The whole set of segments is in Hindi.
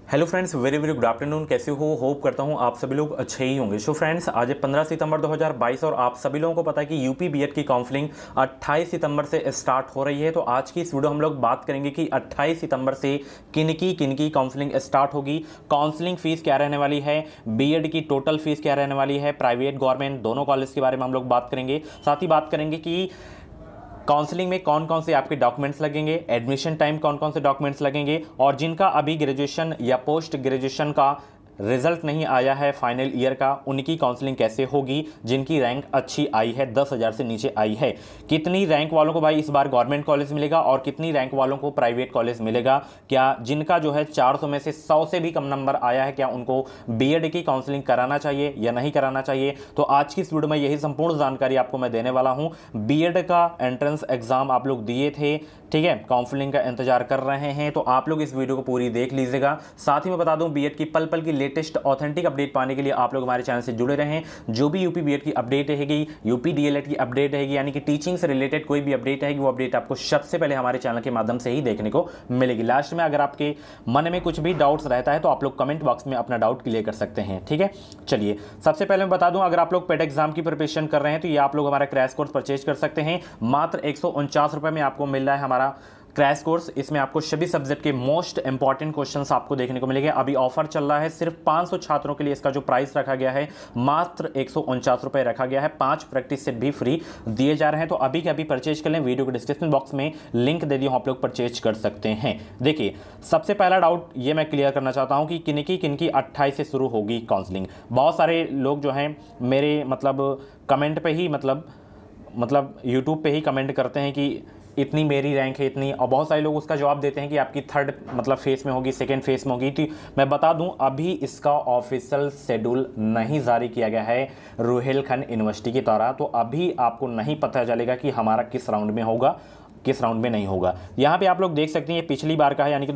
Hello friends, very very good afternoon. कैसे हो? होप करता हूँ आप सभी लोग अच्छे ही होंगे। सो फ्रेंड्स, आज है 15 सितंबर 2022 और आप सभी लोगों को पता है कि यूपी बीएड की काउंसलिंग 28 सितंबर से स्टार्ट हो रही है। तो आज की इस वीडियो हम लोग बात करेंगे कि 28 सितंबर से किन की काउंसलिंग स्टार्ट होगी, काउंसलिंग फीस क्या रहने वाली है, बीएड की टोटल फीस क्या रहने वाली है, प्राइवेट गवर्नमेंट दोनों कॉलेज के बारे में हम लोग बात करेंगे। साथ ही बात करेंगे कि काउंसलिंग में कौन कौन से आपके डॉक्यूमेंट्स लगेंगे, एडमिशन टाइम कौन कौन से डॉक्यूमेंट्स लगेंगे, और जिनका अभी ग्रेजुएशन या पोस्ट ग्रेजुएशन का रिजल्ट नहीं आया है फाइनल ईयर का, उनकी काउंसलिंग कैसे होगी। जिनकी रैंक अच्छी आई है, 10,000 से नीचे आई है, कितनी रैंक वालों को भाई इस बार गवर्नमेंट कॉलेज मिलेगा और कितनी रैंक वालों को प्राइवेट कॉलेज मिलेगा। क्या जिनका जो है 400 में से 100 से भी कम नंबर आया है, क्या उनको बीएड की काउंसलिंग कराना चाहिए या नहीं कराना चाहिए। तो आज की इस वीडियो में यही संपूर्ण जानकारी आपको मैं देने वाला हूँ। बीएड का एंट्रेंस एग्जाम आप लोग दिए थे, ठीक है, काउंसलिंग का इंतजार कर रहे हैं, तो आप लोग इस वीडियो को पूरी देख लीजिएगा। साथ ही मैं बता दूं, बीएड की पल पल की लेटेस्ट ऑथेंटिक अपडेट पाने के लिए आप लोग हमारे चैनल से जुड़े रहें। जो भी यूपी बीएड की अपडेट रहेगी, यूपी डीएलएड की अपडेट रहेगी, यानी कि टीचिंग से रिलेटेड कोई भी अपडेट रहेगी, वो अपडेट आपको सबसे पहले हमारे चैनल के माध्यम से ही देखने को मिलेगी। लास्ट में अगर आपके मन में कुछ भी डाउट्स रहता है तो आप लोग कमेंट बॉक्स में अपना डाउट क्लियर कर सकते हैं, ठीक है। चलिए, सबसे पहले मैं बता दूं, अगर आप लोग पेड एग्जाम की प्रिपरेशन कर रहे हैं तो ये आप लोग हमारा क्रैश कोर्स परचेज कर सकते हैं। मात्र 149 रुपये में आपको मिल रहा है हमारा क्रैश कोर्स। इसमें आपको सभी सब्जेक्ट के मोस्ट इंपॉर्टेंट क्वेश्चंस आपको देखने को मिलेंगे। अभी ऑफर चल रहा है, सिर्फ 500 छात्रों के लिए इसका जो प्राइस रखा गया है मात्र 149 रुपये रखा गया है। 5 प्रैक्टिस सेट भी फ्री दिए जा रहे हैं, तो अभी के अभी परचेज कर लें। वीडियो के डिस्क्रिप्शन बॉक्स में लिंक दे दिया, आप लोग परचेज कर सकते हैं। देखिए, सबसे पहला डाउट ये मैं क्लियर करना चाहता हूँ कि किनकी 28 से शुरू होगी काउंसलिंग। बहुत सारे लोग जो हैं मेरे कमेंट पे ही मतलब यूट्यूब पे ही कमेंट करते हैं कि इतनी मेरी रैंक है, इतनी, और बहुत सारे लोग उसका जवाब देते हैं कि आपकी थर्ड फेस में होगी, सेकेंड फेस में होगी। तो मैं बता दूं, अभी इसका ऑफिशियल शेड्यूल नहीं जारी किया गया है रुहेलखंड यूनिवर्सिटी की तरह, तो अभी आपको नहीं पता चलेगा कि हमारा किस राउंड में होगा, किस राउंड में नहीं होगा। यहाँ पे आप लोग देख सकते हैं, ये पिछली बार का है, यानी कि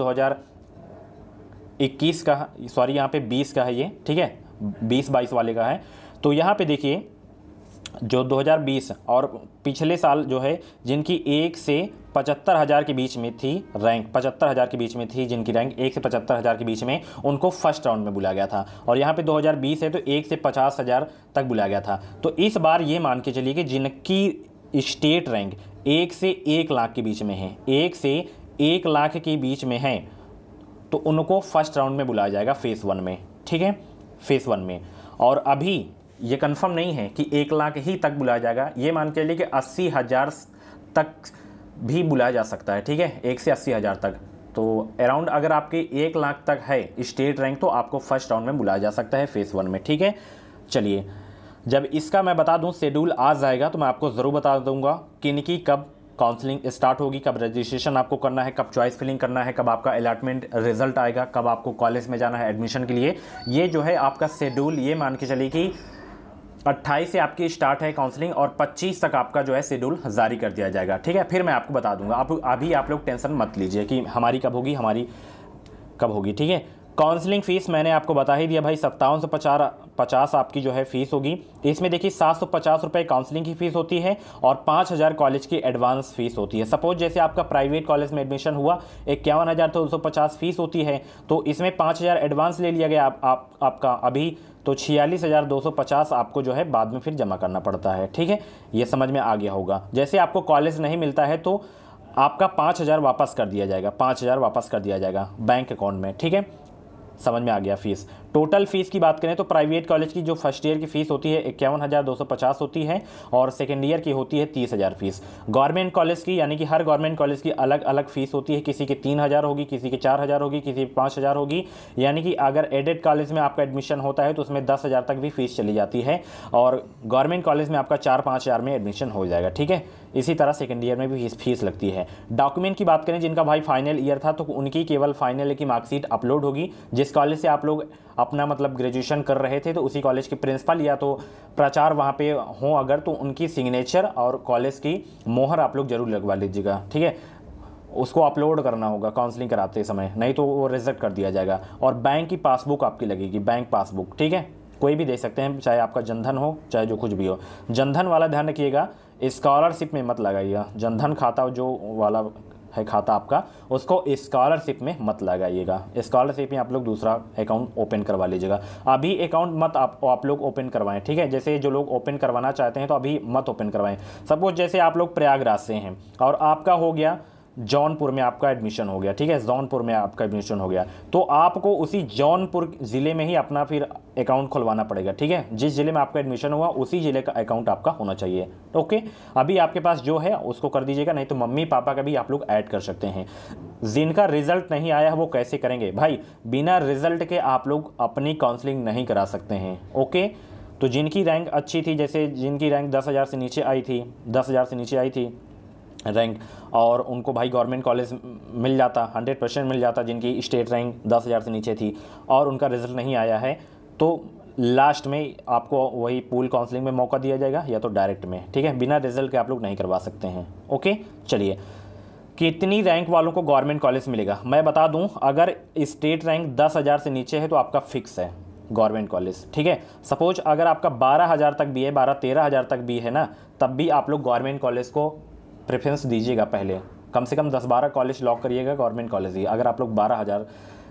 2021 का, सॉरी यहाँ पे 20 का है ये, ठीक है, 20-22 वाले का है। तो यहाँ पे देखिए, जो 2020 और पिछले साल जो है, जिनकी 1 से 75,000 के बीच में थी रैंक, 75,000 के बीच में थी जिनकी रैंक, 1 से 75,000 के बीच में, उनको फर्स्ट राउंड में बुलाया गया था। और यहाँ पे 2020 है तो 1 से 50,000 तक बुलाया गया था। तो इस बार ये मान के चलिए कि जिनकी स्टेट रैंक 1 से 1 लाख के बीच में है, 1 से 1 लाख के बीच में है, तो उनको फर्स्ट राउंड में बुलाया जाएगा फेस 1 में, ठीक है, फेस 1 में। और अभी ये कंफर्म नहीं है कि 1 लाख ही तक बुलाया जाएगा, ये मान के लिए कि 80,000 तक भी बुलाया जा सकता है, ठीक है, 1 से 80,000 तक। तो अराउंड अगर आपके 1 लाख तक है स्टेट रैंक, तो आपको फर्स्ट राउंड में बुलाया जा सकता है फेस 1 में, ठीक है। चलिए, जब इसका मैं बता दूं शेड्यूल आ जाएगा तो मैं आपको ज़रूर बता दूंगा किनकी कब काउंसलिंग स्टार्ट होगी, कब रजिस्ट्रेशन आपको करना है, कब चॉइस फिलिंग करना है, कब आपका अलॉटमेंट रिजल्ट आएगा, कब आपको कॉलेज में जाना है एडमिशन के लिए। ये जो है आपका शेड्यूल, ये मान के चलिए कि 28 से आपकी स्टार्ट है काउंसलिंग और 25 तक आपका जो है शेड्यूल जारी कर दिया जाएगा, ठीक है। फिर मैं आपको बता दूंगा, अभी आप लोग टेंशन मत लीजिए कि हमारी कब होगी, ठीक है। काउंसलिंग फ़ीस मैंने आपको बता ही दिया भाई, 57 से 50 आपकी जो है फ़ीस होगी। इसमें देखिए 750 रुपये काउंसलिंग की फ़ीस होती है और 5,000 कॉलेज की एडवांस फ़ीस होती है। सपोज जैसे आपका प्राइवेट कॉलेज में एडमिशन हुआ, 51,250 फ़ीस होती है, तो इसमें 5,000 एडवांस ले लिया गया आपका अभी, तो 46,250 आपको जो है बाद में फिर जमा करना पड़ता है, ठीक है। ये समझ में आ गया होगा। जैसे आपको कॉलेज नहीं मिलता है तो आपका 5,000 वापस कर दिया जाएगा, 5,000 वापस कर दिया जाएगा बैंक अकाउंट में, ठीक है। समझ में आ गया फीस। टोटल फीस की बात करें तो प्राइवेट कॉलेज की जो फर्स्ट ईयर की फ़ीस होती है 51,250 होती है और सेकेंड ईयर की होती है 30,000 फीस। गवर्नमेंट कॉलेज की, यानी कि हर गवर्नमेंट कॉलेज की अलग अलग फ़ीस होती है, किसी की 3,000 होगी, किसी की 4,000 होगी, किसी की 5,000 होगी। यानी कि अगर एडेड कॉलेज में आपका एडमिशन होता है तो उसमें 10,000 तक भी फीस चली जाती है, और गवर्नमेंट कॉलेज में आपका 4-5 हज़ार में एडमिशन हो जाएगा, ठीक है। इसी तरह सेकेंड ईयर में भी फीस लगती है। डॉक्यूमेंट की बात करें, जिनका भाई फाइनल ईयर था तो उनकी केवल फाइनल की मार्कशीट अपलोड होगी। जिस कॉलेज से आप लोग अपना ग्रेजुएशन कर रहे थे तो उसी कॉलेज के प्रिंसिपल या तो प्राचार्य वहाँ पे हों अगर, तो उनकी सिग्नेचर और कॉलेज की मोहर आप लोग जरूर लगवा लीजिएगा, ठीक है। उसको अपलोड करना होगा काउंसलिंग कराते समय, नहीं तो वो रिजेक्ट कर दिया जाएगा। और बैंक की पासबुक आपकी लगेगी, बैंक पासबुक, ठीक है, कोई भी दे सकते हैं, चाहे आपका जनधन हो चाहे जो कुछ भी हो। जनधन वाला ध्यान रखिएगा, स्कॉलरशिप में मत लगाइएगा, जनधन खाता जो वाला है खाता आपका, उसको स्कॉलरशिप में मत लगाइएगा। स्कॉलरशिप में आप लोग दूसरा अकाउंट ओपन करवा लीजिएगा। अभी अकाउंट मत आप लोग ओपन करवाएं, ठीक है। जैसे जो लोग ओपन करवाना चाहते हैं तो अभी मत ओपन करवाएं। सपोज जैसे आप लोग प्रयागराज से हैं और आपका हो गया जौनपुर में आपका एडमिशन हो गया, ठीक है, जौनपुर में आपका एडमिशन हो गया, तो आपको उसी जौनपुर ज़िले में ही अपना फिर अकाउंट खुलवाना पड़ेगा, ठीक है। जिस ज़िले में आपका एडमिशन हुआ उसी ज़िले का अकाउंट आपका होना चाहिए। ओके, अभी आपके पास जो है उसको कर दीजिएगा, नहीं तो मम्मी पापा का भी आप लोग ऐड कर सकते हैं। जिनका रिजल्ट नहीं आया वो कैसे करेंगे भाई? बिना रिजल्ट के आप लोग अपनी काउंसलिंग नहीं करा सकते हैं। ओके, तो जिनकी रैंक अच्छी थी, जैसे जिनकी रैंक 10,000 से नीचे आई थी, 10,000 से नीचे आई थी रैंक, और उनको भाई गवर्नमेंट कॉलेज मिल जाता, 100% मिल जाता। जिनकी स्टेट रैंक 10,000 से नीचे थी और उनका रिजल्ट नहीं आया है, तो लास्ट में आपको वही पूल काउंसलिंग में मौका दिया जाएगा या तो डायरेक्ट में, ठीक है। बिना रिजल्ट के आप लोग नहीं करवा सकते हैं। ओके, चलिए, कितनी रैंक वालों को गवर्नमेंट कॉलेज मिलेगा मैं बता दूं। अगर स्टेट रैंक 10,000 से नीचे है तो आपका फिक्स है गवर्नमेंट कॉलेज, ठीक है। सपोज अगर आपका 12,000 तक भी है, 12-13,000 तक भी है ना, तब भी आप लोग गवर्नमेंट कॉलेज को प्रेफरेंस दीजिएगा। पहले कम से कम 10-12 कॉलेज लॉक करिएगा गवर्नमेंट कॉलेज ही, अगर आप लोग 12,000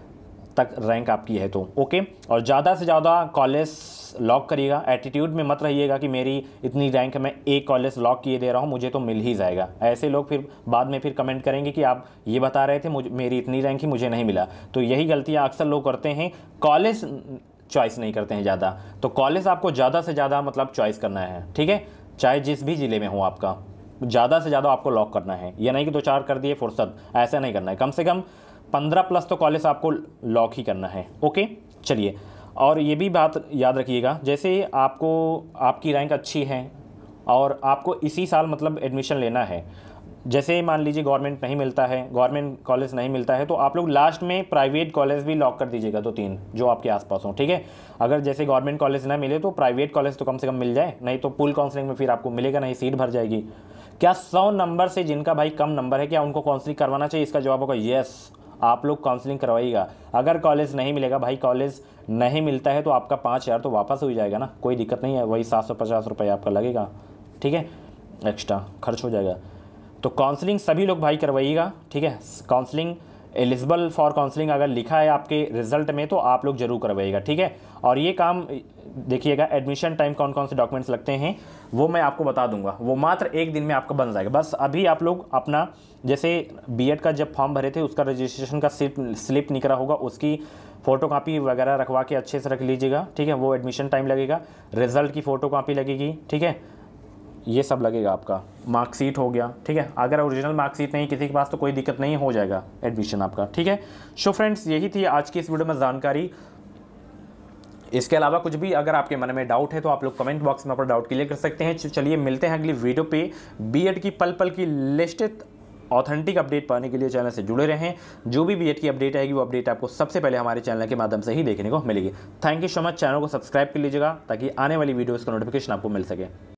तक रैंक आपकी है तो। ओके, और ज़्यादा से ज़्यादा कॉलेज लॉक करिएगा। एटीट्यूड में मत रहिएगा कि मेरी इतनी रैंक है, मैं एक कॉलेज लॉक किए दे रहा हूँ, मुझे तो मिल ही जाएगा। ऐसे लोग फिर बाद में फिर कमेंट करेंगे कि आप ये बता रहे थे मेरी इतनी रैंक ही मुझे नहीं मिला। तो यही गलतियाँ अक्सर लोग करते हैं, कॉलेज चॉइस नहीं करते हैं ज़्यादा। तो कॉलेज आपको ज़्यादा से ज़्यादा मतलब चॉइस करना है, ठीक है, चाहे जिस भी ज़िले में हो आपका, ज़्यादा से ज़्यादा आपको लॉक करना है। ये नहीं कि 2-4 कर दिए फुर्सत, ऐसा नहीं करना है। कम से कम 15+ तो कॉलेज आपको लॉक ही करना है। ओके, चलिए, और ये भी बात याद रखिएगा, जैसे आपको आपकी रैंक अच्छी है और आपको इसी साल मतलब एडमिशन लेना है, जैसे मान लीजिए गवर्नमेंट नहीं मिलता है, गवर्नमेंट कॉलेज नहीं मिलता है, तो आप लोग लास्ट में प्राइवेट कॉलेज भी लॉक कर दीजिएगा, 2-3 जो आपके आसपास हो, ठीक है। अगर जैसे गवर्नमेंट कॉलेज ना मिले तो प्राइवेट कॉलेज तो कम से कम मिल जाए, नहीं तो पूल काउंसलिंग में फिर आपको मिलेगा नहीं, सीट भर जाएगी। क्या 100 नंबर से जिनका भाई कम नंबर है, क्या उनको काउंसलिंग करवाना चाहिए? इसका जवाब होगा येस, आप लोग काउंसलिंग करवाइएगा। अगर कॉलेज नहीं मिलेगा भाई, कॉलेज नहीं मिलता है तो आपका 5,000 तो वापस हो जाएगा ना, कोई दिक्कत नहीं है, वही 750 रुपये आपका लगेगा, ठीक है, एक्स्ट्रा खर्च हो जाएगा। तो काउंसलिंग सभी लोग भाई करवाइएगा, ठीक है। काउंसलिंग एलिजिबल फॉर काउंसलिंग अगर लिखा है आपके रिजल्ट में तो आप लोग जरूर करवाइएगा, ठीक है। और ये काम देखिएगा, एडमिशन टाइम कौन कौन से डॉक्यूमेंट्स लगते हैं वो मैं आपको बता दूंगा, वो मात्र 1 दिन में आपका बन जाएगा। बस अभी आप लोग अपना, जैसे बीएड का जब फॉर्म भरे थे उसका रजिस्ट्रेशन का स्लिप निकला होगा, उसकी फ़ोटोकॉपी वगैरह रखवा के अच्छे से रख लीजिएगा, ठीक है। वो एडमिशन टाइम लगेगा, रिजल्ट की फ़ोटोकॉपी लगेगी, ठीक है, ये सब लगेगा। आपका मार्कशीट हो गया, ठीक है। अगर ओरिजिनल मार्कशीट नहीं किसी के पास तो कोई दिक्कत नहीं, हो जाएगा एडमिशन आपका, ठीक है। सो फ्रेंड्स, यही थी आज की इस वीडियो में जानकारी। इसके अलावा कुछ भी अगर आपके मन में डाउट है तो आप लोग कमेंट बॉक्स में अपना डाउट क्लियर कर सकते हैं। चलिए मिलते हैं अगली वीडियो पे। बीएड की पल पल की लेटेस्ट ऑथेंटिक अपडेट पाने के लिए चैनल से जुड़े रहें। जो भी बीएड की अपडेट आएगी वो अपडेट आपको सबसे पहले हमारे चैनल के माध्यम से ही देखने को मिलेगी। Thank you so much. Channel को सब्सक्राइब कर लीजिएगा ताकि आने वाली वीडियोज़ का नोटिफिकेशन आपको मिल सके।